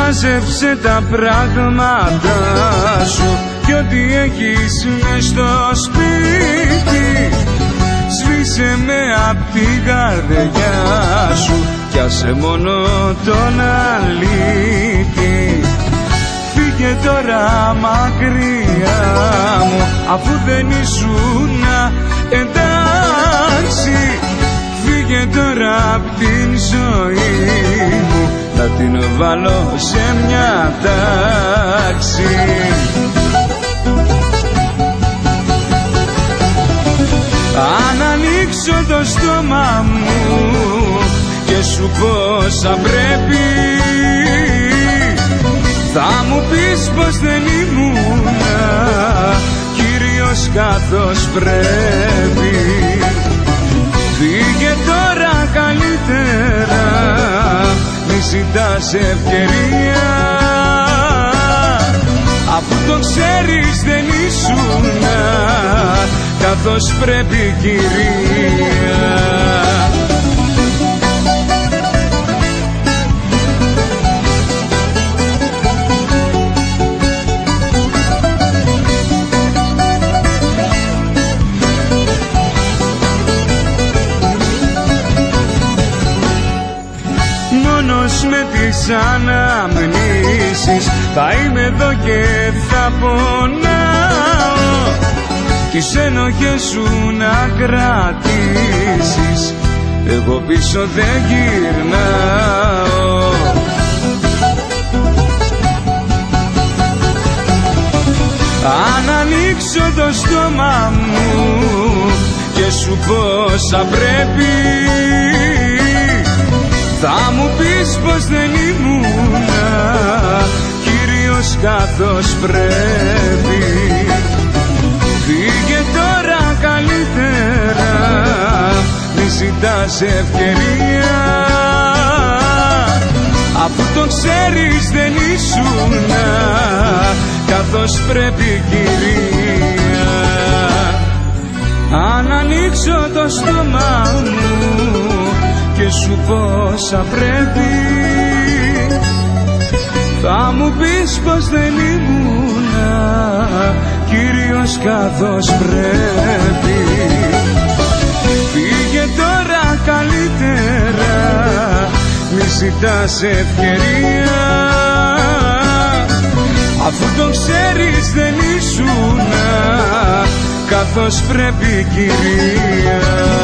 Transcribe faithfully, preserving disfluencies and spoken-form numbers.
Μάζεψε τα πράγματα σου κι ό,τι έχεις μες στο σπίτι, σβήσε με απ' την καρδιά σου κι άσε μόνο τον αλήτη. Φύγε τώρα μακριά μου, αφού δεν ήσουνα εντάξει. Φύγε τώρα απ' την ζωή μου, θα την βάλω σε μια τάξη. Αν ανοίξω το στόμα μου και σου πω σαν πρέπει, θα μου πεις πως δεν ήμουνα κύριος καθώς πρέπει. Φύγε τώρα καλύτερα, μη ζητάς ευκαιρία, αφού το ξέρεις δεν ήσουνα καθώς πρέπει κυρία. Μόνος με τις αναμνήσεις θα είμαι εδώ και θα πονάω, κι τις ενοχές σου να κρατήσεις, εγώ πίσω δεν γυρνάω. Αν ανοίξω το στόμα μου και σου πω σαν πρέπει, θα μου πεις πως δεν ήμουνα κύριος καθώς πρέπει. Φύγε τώρα καλύτερα, μη ζητάς ευκαιρία, αφού το ξέρεις δεν ήσουνα καθώς πρέπει κυρία. Αν ανοίξω το στόμα μου και σου πω σαν πρέπει, θα μου πεις πως δεν ήμουνα κύριος καθώς πρέπει. Φύγε τώρα καλύτερα, μη ζητάς ευκαιρία, αφού το ξέρεις δεν ήσουνα καθώς πρέπει κυρία.